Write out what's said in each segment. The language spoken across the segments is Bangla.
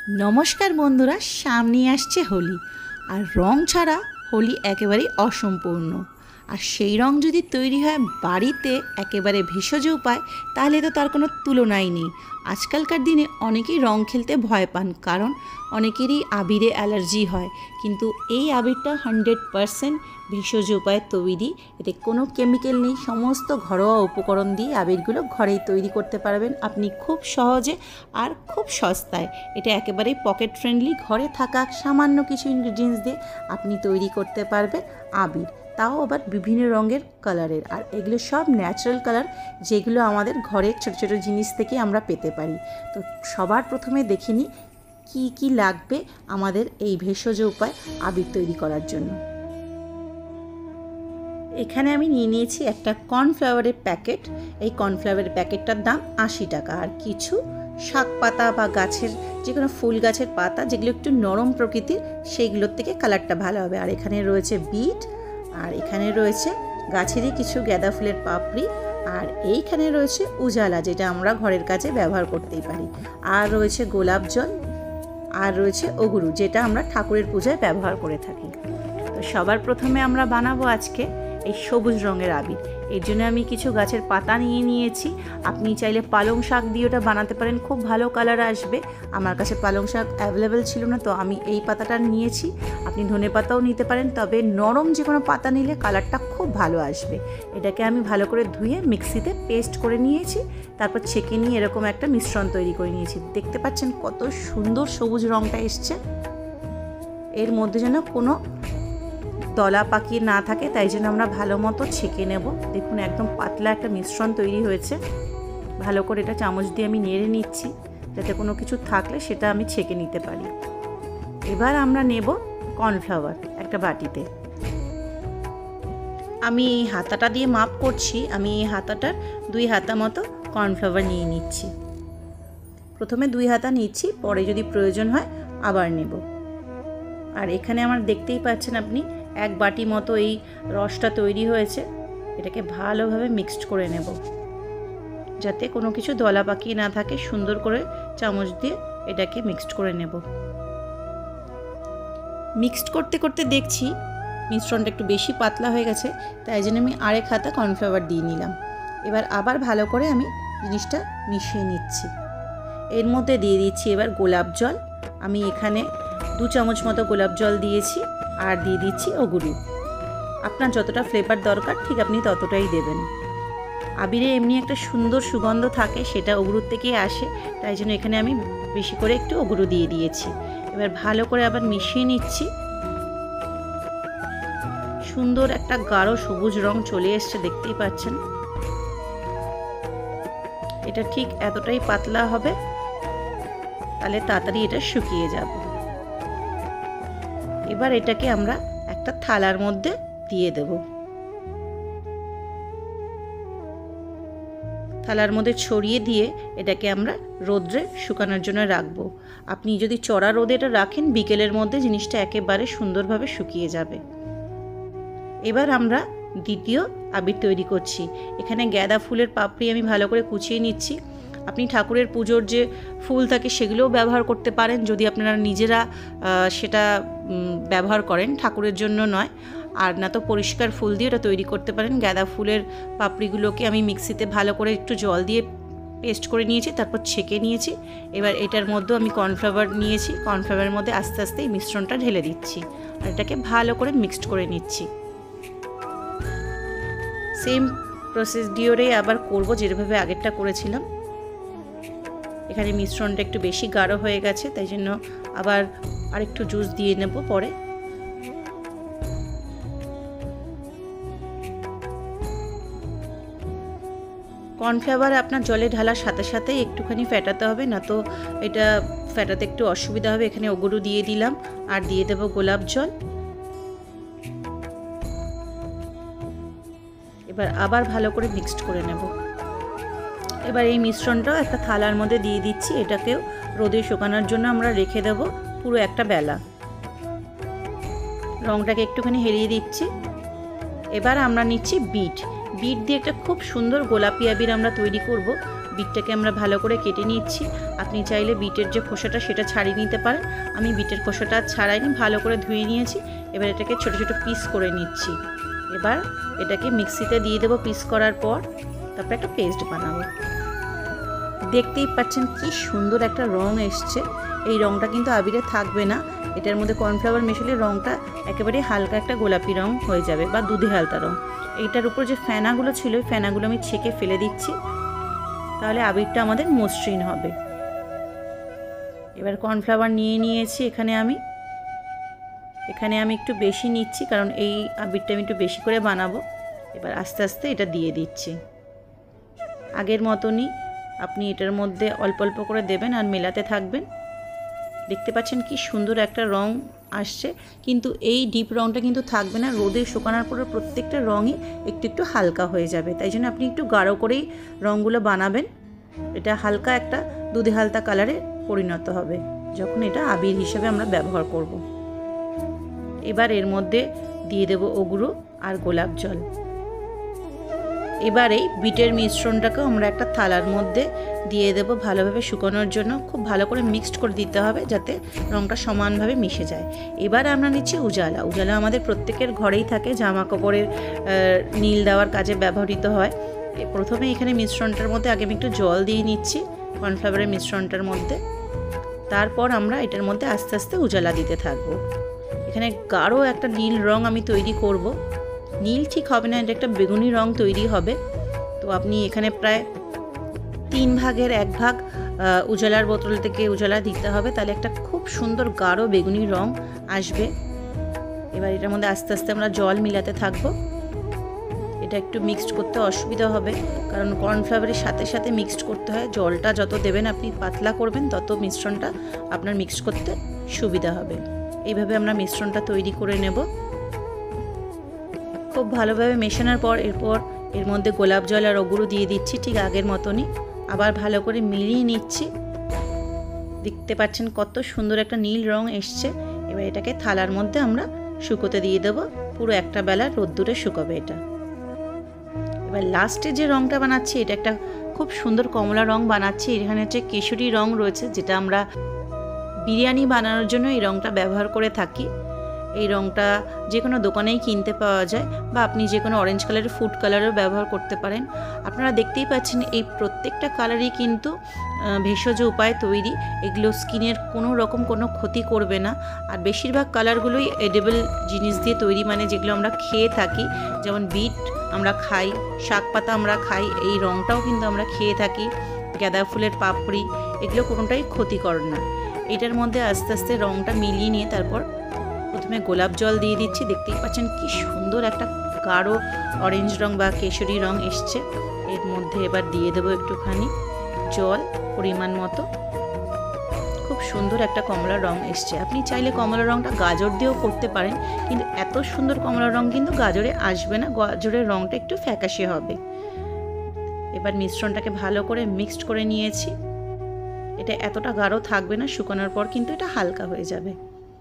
নমস্কার বন্ধুরা, সামনে আসছে হোলি। আর রং ছাড়া হোলি একেবারেই অসম্পূর্ণ। আর সেই রং যদি তৈরি হয় বাড়িতে একেবারে ভেষজ উপায়, তাহলে তো তার কোনো তুলনাই নেই। আজকালকার দিনে অনেকেই রং খেলতে ভয় পান, কারণ অনেকেরই আবিরে অ্যালার্জি হয়। কিন্তু এই আবিরটা 100% ভেষজ উপায়ে তৈরি। এতে কোনো কেমিক্যাল নেই, সমস্ত ঘরোয়া উপকরণ দিয়ে আবিরগুলো ঘরেই তৈরি করতে পারবেন আপনি খুব সহজে আর খুব সস্তায়। এটা একেবারেই পকেট ফ্রেন্ডলি, ঘরে থাকা সামান্য কিছু ইনগ্রিডিয়েন্টস দিয়ে আপনি তৈরি করতে পারবেন আবির, তাও আবার বিভিন্ন রঙের কালারের। আর এগুলো সব ন্যাচারাল কালার, যেগুলো আমাদের ঘরের ছোটো ছোটো জিনিস থেকে আমরা পেতে পারি। তো সবার প্রথমে দেখে নিই কী কী লাগবে আমাদের এই ভেষজ উপায় আবির তৈরি করার জন্য। এখানে আমি নিয়ে নিয়েছি একটা কর্নফ্লাওয়ারের প্যাকেট। এই কর্নফ্লাওয়ারের প্যাকেটটার দাম 80 টাকা। আর কিছু শাক পাতা বা গাছের যে কোনো ফুল গাছের পাতা, যেগুলো একটু নরম প্রকৃতির, সেইগুলোর থেকে কালারটা ভালো হবে। আর এখানে রয়েছে বিট, আর এখানে রয়েছে গাছেরই কিছু গাঁদা ফুলের পাপড়ি, আর এইখানে রয়েছে উজালা, যেটা আমরা ঘরের কাজে ব্যবহার করতেই পারি। আর রয়েছে গোলাপ জল, আর রয়েছে অগুরু, যেটা আমরা ঠাকুরের পূজায় ব্যবহার করে থাকি। তো সবার প্রথমে আমরা বানাবো আজকে এই সবুজ রঙের আবির। এর জন্য আমি কিছু গাছের পাতা নিয়ে নিয়েছি। আপনি চাইলে পালং শাক দিয়ে ওটা বানাতে পারেন, খুব ভালো কালার আসবে। আমার কাছে পালং শাক অ্যাভেলেবেল ছিল না, তো আমি এই পাতাটা নিয়েছি। আপনি ধনে পাতাও নিতে পারেন, তবে নরম যে কোনো পাতা নিলে কালারটা খুব ভালো আসবে। এটাকে আমি ভালো করে ধুয়ে মিক্সিতে পেস্ট করে নিয়েছি, তারপর ছেঁকে নিয়ে এরকম একটা মিশ্রণ তৈরি করে নিয়েছি। দেখতে পাচ্ছেন কত সুন্দর সবুজ রঙটা এসছে। এর মধ্যে যেন কোনো দলা পাকিয়ে না থাকে, তাই জন্য আমরা ভালো মতো ছেঁকে নেব। দেখুন একদম পাতলা একটা মিশ্রণ তৈরি হয়েছে। ভালো করে এটা চামচ দিয়ে আমি নেড়ে নিচ্ছি, যাতে কোনো কিছু থাকলে সেটা আমি ছেঁকে নিতে পারি। এবার আমরা নেব কর্নফ্লাওয়ার একটা বাটিতে। আমি এই হাতাটা দিয়ে মাপ করছি, আমি এই হাতাটার 2 হাতা মতো কর্নফ্লাওয়ার নিয়ে নিচ্ছি। প্রথমে 2 হাতা নিচ্ছি, পরে যদি প্রয়োজন হয় আবার নেব। আর এখানে আমার দেখতেই পাচ্ছেন আপনি 1 বাটি মতো এই রসটা তৈরি হয়েছে। এটাকে ভালোভাবে মিক্সড করে নেব, যাতে কোনো কিছু দলা পাকিয়ে না থাকে। সুন্দর করে চামচ দিয়ে এটাকে মিক্সড করে নেব। মিক্সড করতে করতে দেখছি মিশ্রণটা একটু বেশি পাতলা হয়ে গেছে, তাই জন্য আমি আরেক হাতা কর্নফ্লাওয়ার দিয়ে নিলাম। এবার আবার ভালো করে আমি জিনিসটা মিশিয়ে নিচ্ছি। এর মধ্যে দিয়ে দিচ্ছি এবার গোলাপ জল। আমি এখানে 2 চামচ মতো গোলাপ জল দিয়েছি, আর দিয়ে দিচ্ছি অগুরু। আপনার যতটা ফ্লেভার দরকার ঠিক আপনি ততটাই দেবেন। আবিরে এমনি একটা সুন্দর সুগন্ধ থাকে, সেটা অগুরুর থেকেই আসে, তাই জন্য এখানে আমি বেশি করে একটু অগুরু দিয়ে দিয়েছি। এবার ভালো করে আবার মিশিয়ে নিচ্ছি। সুন্দর একটা গাঢ় সবুজ রং চলে এসছে, দেখতেই পাচ্ছেন। এটা ঠিক এতটাই পাতলা হবে, তাহলে তাড়াতাড়ি এটা শুকিয়ে যাবে। এবার এটাকে আমরা একটা থালার মধ্যে দিয়ে দেব। থালার মধ্যে ছড়িয়ে দিয়ে এটাকে আমরা রোদ্রে শুকানোর জন্য রাখবো। আপনি যদি চড়া রোদে এটা রাখেন, বিকেলের মধ্যে জিনিসটা একেবারে সুন্দরভাবে শুকিয়ে যাবে। এবার আমরা দ্বিতীয় আবির তৈরি করছি। এখানে গাঁদা ফুলের পাপড়ি আমি ভালো করে কুচিয়ে নিচ্ছি। আপনি ঠাকুরের পুজোর যে ফুল থাকে সেগুলোও ব্যবহার করতে পারেন, যদি আপনারা নিজেরা সেটা ব্যবহার করেন, ঠাকুরের জন্য নয়। আর না তো পরিষ্কার ফুল দিয়ে ওটা তৈরি করতে পারেন। গাঁদা ফুলের পাপড়িগুলোকে আমি মিক্সিতে ভালো করে একটু জল দিয়ে পেস্ট করে নিয়েছি, তারপর ছেঁকে নিয়েছি। এবার এটার মধ্যে আমি কর্নফ্লাওয়ার নিয়েছি, কর্নফ্লাওয়ারের মধ্যে আস্তে আস্তে এই মিশ্রণটা ঢেলে দিচ্ছি, আর এটাকে ভালো করে মিক্সড করে নিচ্ছি। সেম প্রসেস দিয়েই আবার করব, যেভাবে আগেরটা করেছিলাম। এখানে মিশ্রণটা একটু বেশি গাঢ় হয়ে গেছে, তাই জন্য আবার আরেকটু জুস দিয়ে নেব পরে। কর্নফ্লাওয়ার আপনার জলে ঢালার সাথে সাথে একটুখানি ফেটাতে হবে, না তো এটা ফেটাতে একটু অসুবিধা হবে। এখানে অগুরু দিয়ে দিলাম, আর দিয়ে দেব গোলাপ জল। এবার আবার ভালো করে মিক্সড করে নেব। এবার এই মিশ্রণটাও একটা থালার মধ্যে দিয়ে দিচ্ছি। এটাকেও রোদে শুকানোর জন্য আমরা রেখে দেব পুরো একটা বেলা। রঙটাকে একটুখানি হেলিয়ে দিচ্ছি। এবার আমরা নিচ্ছি বিট। বিট দিয়ে একটা খুব সুন্দর গোলাপি আবির আমরা তৈরি করব। বিটটাকে আমরা ভালো করে কেটে নিচ্ছি। আপনি চাইলে বিটের যে খোসাটা সেটা ছাড়িয়ে নিতে পারেন। আমি বিটের খোসাটা ছাড়াইনি, ভালো করে ধুয়ে নিয়েছি। এবার এটাকে ছোট ছোট পিস করে নিচ্ছি। এবার এটাকে মিক্সিতে দিয়ে দেবো পিস করার পর, তারপর একটা পেস্ট বানাবো। দেখতেই পাচ্ছেন কি সুন্দর একটা রং এসছে। এই রংটা কিন্তু আবিরে থাকবে না, এটার মধ্যে কর্নফ্লাওয়ার মেশালে রংটা একেবারে হালকা একটা গোলাপি রং হয়ে যাবে বা দুধে হালকা রং। এইটার উপর যে ফেনাগুলো ছিল ওই ফেনাগুলো আমি ছেঁকে ফেলে দিচ্ছি, তাহলে আবিরটা আমাদের মসৃণ হবে। এবার কর্নফ্লাওয়ার নিয়ে নিয়েছি এখানে আমি একটু বেশি নিচ্ছি, কারণ এই আবিরটা আমি একটু বেশি করে বানাবো। এবার আস্তে আস্তে এটা দিয়ে দিচ্ছি। আগের মতনই আপনি এটার মধ্যে অল্প অল্প করে দেবেন আর মেলাতে থাকবেন। দেখতে পাচ্ছেন কি সুন্দর একটা রং আসছে, কিন্তু এই ডিপ রংটা কিন্তু থাকবে না। রোদে শুকানোর পরে প্রত্যেকটা রঙই একটু একটু হালকা হয়ে যাবে, তাই জন্য আপনি একটু গাঢ় করেই রঙগুলো বানাবেন। এটা হালকা একটা দুধে হালকা কালারে পরিণত হবে যখন এটা আবির হিসেবে আমরা ব্যবহার করব। এবার এর মধ্যে দিয়ে দেব ওগুলো আর গোলাপ জল। এবার এই বিটের মিশ্রণটাকেও আমরা একটা থালার মধ্যে দিয়ে দেব ভালোভাবে শুকানোর জন্য। খুব ভালো করে মিক্সড করে দিতে হবে যাতে রঙটা সমানভাবে মিশে যায়। এবার আমরা নিচ্ছি উজালা। উজালা আমাদের প্রত্যেকের ঘরেই থাকে, জামা কাপড়ের নীল দেওয়ার কাজে ব্যবহৃত হয়। প্রথমে এখানে মিশ্রণটার মধ্যে আগে আমি একটু জল দিয়ে নিচ্ছি কর্নফ্লাওয়ারের মিশ্রণটার মধ্যে। তারপর আমরা এটার মধ্যে আস্তে আস্তে উজালা দিতে থাকবো। এখানে গাঢ় একটা নীল রং আমি তৈরি করব। নীল ঠিক হবে না, এটা একটা বেগুনি রং তৈরি হবে। তো আপনি এখানে প্রায় 3 ভাগের 1 ভাগ উজালার বোতল থেকে উজালা দিতে হবে, তাহলে একটা খুব সুন্দর গাঢ় বেগুনি রং আসবে। এবার এটার মধ্যে আস্তে আস্তে আমরা জল মিলাতে থাকবো। এটা একটু মিক্সড করতে অসুবিধা হবে, কারণ কর্নফ্লাওয়ারের সাথে সাথে মিক্সড করতে হয়। জলটা যত দেবেন আপনি পাতলা করবেন, তত মিশ্রণটা আপনার মিক্সড করতে সুবিধা হবে। এইভাবে আমরা মিশ্রণটা তৈরি করে নেব। খুব ভালোভাবে মেশানোর পর এর মধ্যে গোলাপ জল আর ওগুলো দিয়ে দিচ্ছি ঠিক আগের মতনই। আবার ভালো করে মিলিয়ে নিচ্ছি। দেখতে পাচ্ছেন কত সুন্দর একটা নীল রং এসছে। এবার এটাকে থালার মধ্যে আমরা শুকোতে দিয়ে দেবো। পুরো একটা বেলা রোদ্দুরে শুকাবে এটা। এবার লাস্টে যে রংটা বানাচ্ছি এটা একটা খুব সুন্দর কমলা রং বানাচ্ছি। এখানে হচ্ছে কেশরী রং রয়েছে, যেটা আমরা বিরিয়ানি বানানোর জন্য এই রংটা ব্যবহার করে থাকি। এই রংটা যে কোনো দোকানেই কিনতে পাওয়া যায়, বা আপনি যে কোনো অরেঞ্জ কালারের ফুড কালারও ব্যবহার করতে পারেন। আপনারা দেখতেই পাচ্ছেন এই প্রত্যেকটা কালারই কিন্তু ভেষজ উপায়ে তৈরি। এগুলো স্কিনের কোনো রকম কোনো ক্ষতি করবে না। আর বেশিরভাগ কালারগুলোই এডিবল জিনিস দিয়ে তৈরি, মানে যেগুলো আমরা খেয়ে থাকি। যেমন বিট আমরা খাই, শাক পাতা আমরা খাই, এই রংটাও কিন্তু আমরা খেয়ে থাকি। গাঁদা ফুলের পাপড়ি, এগুলো কোনোটাই ক্ষতিকর না। এটার মধ্যে আস্তে আস্তে রংটা মিলিয়ে নিয়ে তারপর প্রথমে গোলাপ জল দিয়ে দিচ্ছি। দেখতেই পাচ্ছেন কি সুন্দর একটা গাঢ় অরেঞ্জ রং বা কেশরী রং এসছে। এর মধ্যে এবার দিয়ে দেবো একটুখানি জল পরিমাণ মতো। খুব সুন্দর একটা কমলা রং এসছে। আপনি চাইলে কমলা রংটা গাজর দিয়েও করতে পারেন, কিন্তু এত সুন্দর কমলা রং কিন্তু গাজরে আসবে না। গাজরের রংটা একটু ফ্যাকাশে হবে। এবার মিশ্রণটাকে ভালো করে মিক্সড করে নিয়েছি। এটা এতটা গাঢ় থাকবে না, শুকানোর পর কিন্তু এটা হালকা হয়ে যাবে।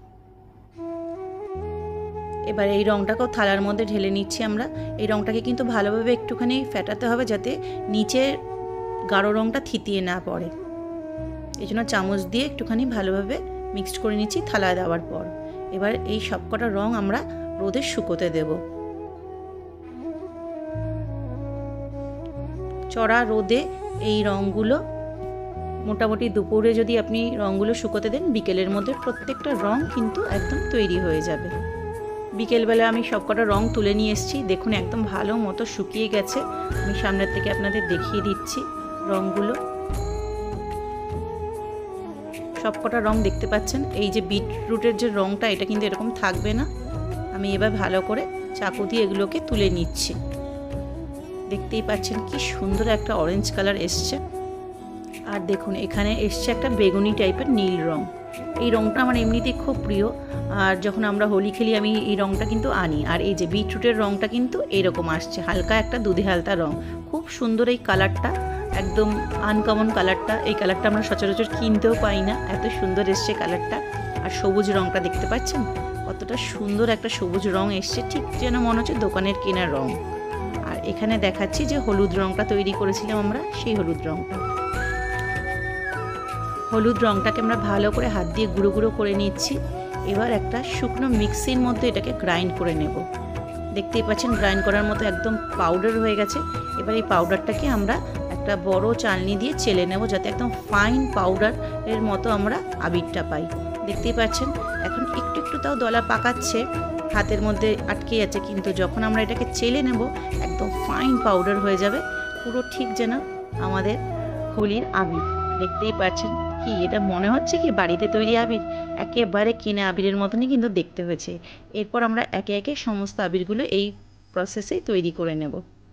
এবার এই রংটাকেও থালার মধ্যে ঢেলে নিচ্ছি আমরা। এই রংটাকে কিন্তু ভালোভাবে একটুখানি ফেটাতে হবে যাতে নিচে গাঢ় রংটা থিতিয়ে না পড়ে। এই জন্য চামচ দিয়ে একটুখানি ভালোভাবে মিক্সড করে নিচ্ছি থালায় দেওয়ার পর। এবার এই সবকটা রং আমরা রোদে শুকোতে দেব। চড়া রোদে এই রঙগুলো মোটামুটি দুপুরে যদি আপনি রঙগুলো শুকোতে দেন, বিকেলের মধ্যে প্রত্যেকটা রং কিন্তু একদম তৈরি হয়ে যাবে। বিকেলবেলা আমি সবকটা রং তুলে নিয়ে এসেছি। দেখুন একদম ভালো মতো শুকিয়ে গেছে। আমি সামনের থেকে আপনাদের দেখিয়ে দিচ্ছি রঙগুলো। সবকটা রং দেখতে পাচ্ছেন। এই যে বিটরুটের যে রংটা, এটা কিন্তু এরকম থাকবে না। আমি এবার ভালো করে চাকু দিয়ে এগুলোকে তুলে নিচ্ছি। দেখতেই পাচ্ছেন কি সুন্দর একটা অরেঞ্জ কালার এসছে। আর দেখুন এখানে এসছে একটা বেগুনি টাইপের নীল রং। এই রংটা আমার এমনিতেই খুব প্রিয়, আর যখন আমরা হোলি খেলি আমি এই রংটা কিন্তু আনি। আর এই যে বিটরুটের রংটা কিন্তু এরকম আসছে, হালকা একটা দুধে হালকা রং। খুব সুন্দর এই কালারটা, একদম আনকমন কালারটা। এই কালারটা আমরা সচরাচর কিনতেও পাই না, এত সুন্দর এসছে কালারটা। আর সবুজ রংটা দেখতে পাচ্ছেন কতটা সুন্দর একটা সবুজ রং এসছে, ঠিক যেন মনে হচ্ছে দোকানের কেনা রং। আর এখানে দেখাচ্ছি যে হলুদ রঙটা তৈরি করেছিলাম আমরা, সেই হলুদ রঙটা। হলুদ রঙটাকে আমরা ভালো করে হাত দিয়ে গুঁড়ো গুঁড়ো করে নিচ্ছি। এবার একটা শুকনো মিক্সির মধ্যে এটাকে গ্রাইন্ড করে নেব। দেখতেই পাচ্ছেন গ্রাইন্ড করার মতো একদম পাউডার হয়ে গেছে। এবার এই পাউডারটাকে আমরা একটা বড় চালনি দিয়ে চেলে নেব, যাতে একদম ফাইন পাউডারের মতো আমরা আবিরটা পাই। দেখতেই পাচ্ছেন এখন একটু একটু তাও দলা পাকাচ্ছে, হাতের মধ্যে আটকে যাচ্ছে, কিন্তু যখন আমরা এটাকে চেলে নেব একদম ফাইন পাউডার হয়ে যাবে, পুরো ঠিক যেন আমাদের হোলির আবির। দেখতেই পাচ্ছেন কি, এটা মনে হচ্ছে কি বাড়িতে তৈরি আবির, একেবারে কিনে আবিরের মতনই কিন্তু দেখতে হয়েছে। এরপর আমরা একে একে সমস্ত আবিরগুলো এই প্রসেসেই তৈরি করে নেব।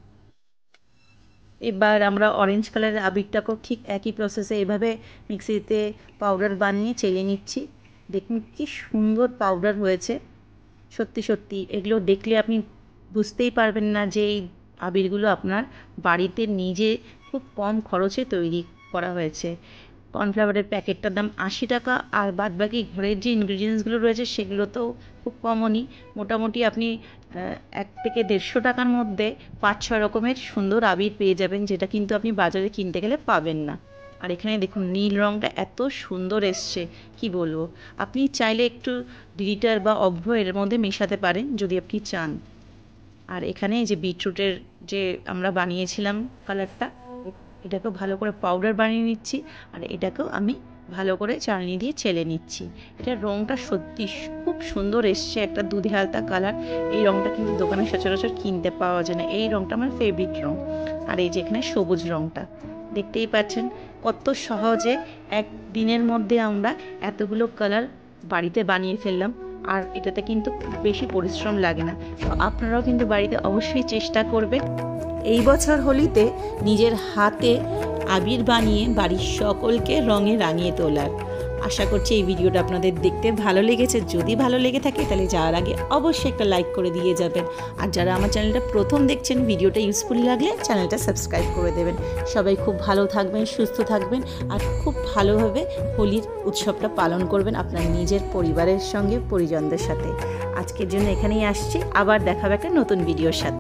এবার আমরা অরেঞ্জ কালারের আবিরটাকেও ঠিক একই প্রসেসে এভাবে মিক্সিতে পাউডার বানিয়ে চেলে নিচ্ছি। দেখুন কি সুন্দর পাউডার হয়েছে, সত্যি সত্যি এগুলো দেখলে আপনি বুঝতেই পারবেন না যে এই আবিরগুলো আপনার বাড়িতে নিজে খুব কম খরচে তৈরি করা হয়েছে। কর্নফ্লাওয়ারের প্যাকেটটার দাম 80 টাকা, আর বাদবাকি ঘরের যে ইনগ্রিডিয়েন্টসগুলো রয়েছে সেগুলো তো খুব কমনই। মোটামুটি আপনি 1 থেকে 150 টাকার মধ্যে 5-6 রকমের সুন্দর আবির পেয়ে যাবেন, যেটা কিন্তু আপনি বাজারে কিনতে গেলে পাবেন না। আর এখানে দেখুন নীল রঙটা এত সুন্দর এসছে, কি বলবো। আপনি চাইলে একটু গ্লিটার বা অভ্র এর মধ্যে মেশাতে পারেন যদি আপনি চান। আর এখানে যে বিটরুটের যে আমরা বানিয়েছিলাম কালারটা, এটাকেও ভালো করে পাউডার বানিয়ে নিচ্ছি, আর এটাকেও আমি ভালো করে চালনি দিয়ে চেলে নিচ্ছি। এটার রঙটা সত্যি খুব সুন্দর এসছে, একটা দুধে হালকা কালার। এই রঙটা কিন্তু দোকানে সচরাচর কিনতে পাওয়া যায় না, এই রঙটা আমার ফেভারিট রঙ। আর এই যে এখানে সবুজ রঙটা দেখতেই পাচ্ছেন কত সহজে এক দিনের মধ্যে আমরা এতগুলো কালার বাড়িতে বানিয়ে ফেললাম, আর এটাতে কিন্তু বেশি পরিশ্রম লাগে না। তো আপনারাও কিন্তু বাড়িতে অবশ্যই চেষ্টা করবেন এই বছর হোলিতে নিজের হাতে আবির বানিয়ে বাড়ির সকলকে রঙে রাঙিয়ে তোলার। আশা করছি এই ভিডিওটা আপনাদের দেখতে ভালো লেগেছে। যদি ভালো লেগে থাকে তাহলে যাওয়ার আগে অবশ্যই একটা লাইক করে দিয়ে যাবেন, আর যারা আমার চ্যানেলটা প্রথম দেখছেন ভিডিওটা ইউজফুল লাগলে চ্যানেলটা সাবস্ক্রাইব করে দেবেন। সবাই খুব ভালো থাকবেন, সুস্থ থাকবেন, আর খুব ভালোভাবে হোলির উৎসবটা পালন করবেন আপনার নিজের পরিবারের সঙ্গে, পরিজনদের সাথে। আজকের জন্য এখানেই আসছি, আবার দেখাবে একটা নতুন ভিডিওর সাথে।